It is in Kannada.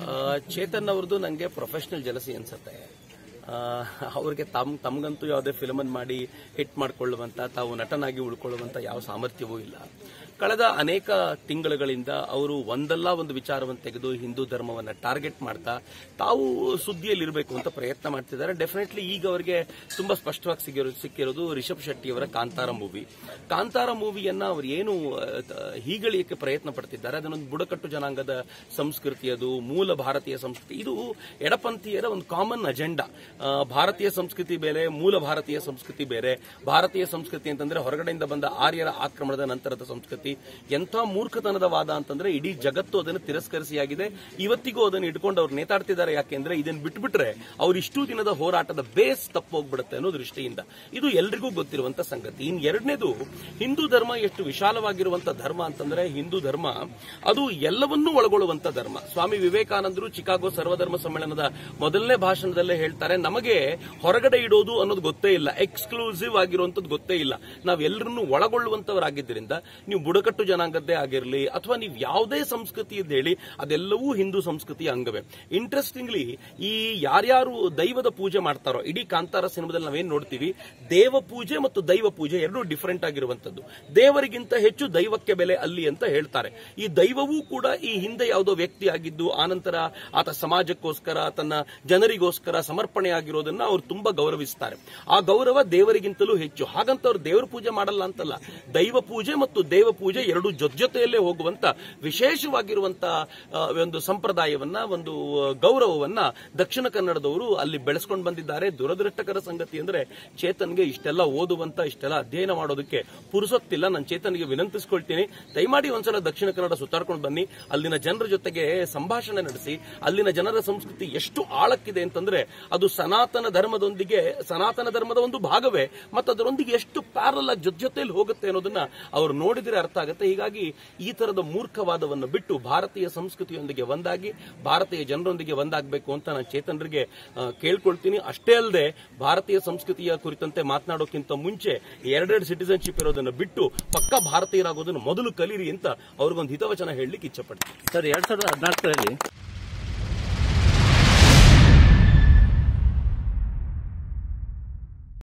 ಚೇತನ್ ಅವ್ರದ್ದು ನನಗೆ ಪ್ರೊಫೆಷನಲ್ ಜಲಸಿ ಅನ್ಸುತ್ತೆ. ಅವ್ರಿಗೆ ತಮಗಂತೂ ಯಾವುದೇ ಫಿಲ್ಮ್ ಅನ್ನು ಮಾಡಿ ಹಿಟ್ ಮಾಡಿಕೊಳ್ಳುವಂತ, ತಾವು ನಟನಾಗಿ ಉಳ್ಕೊಳ್ಳುವಂತ ಯಾವ ಸಾಮರ್ಥ್ಯವೂ ಇಲ್ಲ. ಕಳೆದ ಅನೇಕ ತಿಂಗಳುಗಳಿಂದ ಅವರು ಒಂದಲ್ಲ ಒಂದು ವಿಚಾರವನ್ನು ತೆಗೆದು ಹಿಂದೂ ಧರ್ಮವನ್ನು ಟಾರ್ಗೆಟ್ ಮಾಡ್ತಾ ತಾವು ಸುದ್ದಿಯಲ್ಲಿರಬೇಕು ಅಂತ ಪ್ರಯತ್ನ ಮಾಡ್ತಿದ್ದಾರೆ. ಡೆಫಿನೆಟ್ಲಿ ಈಗ ಅವರಿಗೆ ತುಂಬಾ ಸ್ಪಷ್ಟವಾಗಿ ಸಿಕ್ಕಿರೋದು ರಿಷಬ್ ಶೆಟ್ಟಿ ಅವರ ಕಾಂತಾರ ಮೂವಿಯನ್ನ ಅವರು ಏನು ಹೀಗಳಿಯಕ್ಕೆ ಪ್ರಯತ್ನ ಪಡ್ತಿದ್ದಾರೆ, ಅದನ್ನೊಂದು ಬುಡಕಟ್ಟು ಜನಾಂಗದ ಸಂಸ್ಕೃತಿ, ಅದು ಮೂಲ ಭಾರತೀಯ ಸಂಸ್ಕೃತಿ, ಇದು ಎಡಪಂಥೀಯರ ಒಂದು ಕಾಮನ್ ಅಜೆಂಡಾ. ಭಾರತೀಯ ಸಂಸ್ಕೃತಿ ಬೇರೆ, ಮೂಲ ಭಾರತೀಯ ಸಂಸ್ಕೃತಿ ಬೇರೆ. ಭಾರತೀಯ ಸಂಸ್ಕೃತಿ ಅಂತಂದ್ರೆ ಹೊರಗಡೆಯಿಂದ ಬಂದ ಆರ್ಯರ ಆಕ್ರಮಣದ ನಂತರದ ಸಂಸ್ಕೃತಿ. ಎಂಥ ಮೂರ್ಖತನದ ವಾದ ಅಂತಂದ್ರೆ ಇಡೀ ಜಗತ್ತು ಅದನ್ನು ತಿರಸ್ಕರಿಸಿಯಾಗಿದೆ. ಇವತ್ತಿಗೂ ಅದನ್ನು ಇಟ್ಕೊಂಡು ಅವ್ರು ನೇತಾಡ್ತಿದ್ದಾರೆ. ಯಾಕೆಂದ್ರೆ ಇದನ್ನು ಬಿಟ್ಬಿಟ್ರೆ ಅವ್ರು ಇಷ್ಟು ದಿನದ ಹೋರಾಟದ ಬೇಸ್ ತಪ್ಪು ಹೋಗ್ಬಿಡುತ್ತೆ ಅನ್ನೋ ದೃಷ್ಟಿಯಿಂದ ಇದು ಎಲ್ರಿಗೂ ಗೊತ್ತಿರುವಂತ ಸಂಗತಿ. ಇನ್ ಎರಡನೇದು, ಹಿಂದೂ ಧರ್ಮ ಎಷ್ಟು ವಿಶಾಲವಾಗಿರುವಂತ ಧರ್ಮ ಅಂತಂದ್ರೆ ಹಿಂದೂ ಧರ್ಮ ಅದು ಎಲ್ಲವನ್ನೂ ಒಳಗೊಳ್ಳುವಂತ ಧರ್ಮ. ಸ್ವಾಮಿ ವಿವೇಕಾನಂದರು ಚಿಕಾಗೋ ಸರ್ವಧರ್ಮ ಸಮ್ಮೇಳನದ ಮೊದಲನೇ ಭಾಷಣದಲ್ಲೇ ಹೇಳ್ತಾರೆ, ನಮಗೆ ಹೊರಗಡೆ ಇಡೋದು ಅನ್ನೋದು ಗೊತ್ತೇ ಇಲ್ಲ, ಎಕ್ಸ್ಕ್ಲೂಸಿವ್ ಆಗಿರುವಂತದ್ದು ಗೊತ್ತೇ ಇಲ್ಲ. ನಾವೆಲ್ಲರನ್ನೂ ಒಳಗೊಳ್ಳುವಂತವರಾಗಿದ್ದರಿಂದ ನೀವು ಬುಡಕಟ್ಟು ಜನಾಂಗದ್ದೇ ಆಗಿರಲಿ ಅಥವಾ ನೀವು ಯಾವುದೇ ಸಂಸ್ಕೃತಿ ಅಂತ ಹೇಳಿ ಅದೆಲ್ಲವೂ ಹಿಂದೂ ಸಂಸ್ಕೃತಿಯ ಅಂಗವೇ. ಇಂಟ್ರೆಸ್ಟಿಂಗ್ಲಿ ಈ ಯಾರ್ಯಾರು ದೈವದ ಪೂಜೆ ಮಾಡ್ತಾರೋ, ಇಡೀ ಕಾಂತಾರ ಸಿನಿಮಾದಲ್ಲಿ ನಾವೇನ್ ನೋಡ್ತೀವಿ, ದೇವ ಪೂಜೆ ಮತ್ತು ದೈವ ಪೂಜೆ ಎರಡೂ ಡಿಫರೆಂಟ್ ಆಗಿರುವಂತದ್ದು. ದೇವರಿಗಿಂತ ಹೆಚ್ಚು ದೈವಕ್ಕೆ ಬೆಲೆ ಅಲ್ಲಿ ಅಂತ ಹೇಳ್ತಾರೆ. ಈ ದೈವವೂ ಕೂಡ ಈ ಹಿಂದೆ ಯಾವುದೋ ವ್ಯಕ್ತಿ ಆಗಿದ್ದು ಆನಂತರ ಆತ ಸಮಾಜಕ್ಕೋಸ್ಕರ ತನ್ನ ಜನರಿಗೋಸ್ಕರ ಸಮರ್ಪಣೆ ಆಗಿರೋದನ್ನ ಅವ್ರು ತುಂಬಾ ಗೌರವಿಸ್ತಾರೆ. ಆ ಗೌರವ ದೇವರಿಗಿಂತಲೂ ಹೆಚ್ಚು. ಹಾಗಂತ ಅವ್ರು ದೇವರ ಪೂಜೆ ಮಾಡಲ್ಲ ಅಂತಲ್ಲ, ದೈವ ಪೂಜೆ ಮತ್ತು ದೇವ ಪೂಜೆ ಎರಡು ಜೊತೆಯಲ್ಲೇ ಹೋಗುವಂತ ವಿಶೇಷವಾಗಿರುವಂತಹ ಒಂದು ಸಂಪ್ರದಾಯವನ್ನ, ಒಂದು ಗೌರವವನ್ನ ದಕ್ಷಿಣ ಕನ್ನಡದವರು ಅಲ್ಲಿ ಬೆಳೆಸ್ಕೊಂಡು ಬಂದಿದ್ದಾರೆ. ದುರದೃಷ್ಟಕರ ಸಂಗತಿ ಅಂದ್ರೆ ಚೇತನ್ಗೆ ಇಷ್ಟೆಲ್ಲ ಓದುವಂತ, ಇಷ್ಟೆಲ್ಲ ಅಧ್ಯಯನ ಮಾಡೋದಕ್ಕೆ ಪುರುಸೊತ್ತಿಲ್ಲ. ನಾನು ಚೇತನ್ಗೆ ವಿನಂತಿಸಿಕೊಳ್ತೀನಿ, ದಯಮಾಡಿ ಒಂದ್ಸಲ ದಕ್ಷಿಣ ಕನ್ನಡ ಸುತ್ತಾಡ್ಕೊಂಡು ಬನ್ನಿ, ಅಲ್ಲಿನ ಜನರ ಜೊತೆಗೆ ಸಂಭಾಷಣೆ ನಡೆಸಿ. ಅಲ್ಲಿನ ಜನರ ಸಂಸ್ಕೃತಿ ಎಷ್ಟು ಆಳಕ್ಕಿದೆ ಅಂತಂದ್ರೆ ಅದು ಸನಾತನ ಧರ್ಮದ ಒಂದು ಭಾಗವೇ, ಮತ್ತು ಅದರೊಂದಿಗೆ ಎಷ್ಟು ಪ್ಯಾರಲ್ ಆಗಿ ಜೊತೆಯಲ್ಲಿ ಹೋಗುತ್ತೆ ಅನ್ನೋದನ್ನ ಅವರು ನೋಡಿದ್ರೆ ಅರ್ಥ ಆಗುತ್ತೆ. ಹೀಗಾಗಿ ಈ ತರದ ಮೂರ್ಖವಾದವನ್ನು ಬಿಟ್ಟು ಭಾರತೀಯ ಸಂಸ್ಕೃತಿಯೊಂದಿಗೆ ಒಂದಾಗಿ ಭಾರತೀಯ ಜನರೊಂದಿಗೆ ಒಂದಾಗಬೇಕು ಅಂತ ನಾನು ಚೇತನರಿಗೆ ಕೇಳ್ಕೊಳ್ತೀನಿ. ಅಷ್ಟೇ ಅಲ್ಲದೆ ಭಾರತೀಯ ಸಂಸ್ಕೃತಿಯ ಕುರಿತಂತೆ ಮಾತನಾಡೋಕ್ಕಿಂತ ಮುಂಚೆ ಎರಡೆರಡು ಸಿಟಿಸನ್ಶಿಪ್ ಇರೋದನ್ನು ಬಿಟ್ಟು ಪಕ್ಕಾ ಭಾರತೀಯರಾಗೋದನ್ನು ಮೊದಲು ಕಲೀರಿ ಅಂತ ಅವ್ರಿಗೊಂದು ಹಿತವಚನ ಹೇಳಲಿಕ್ಕೆ ಇಚ್ಛಪಡ್ತೀನಿ. ಸರ್, 2014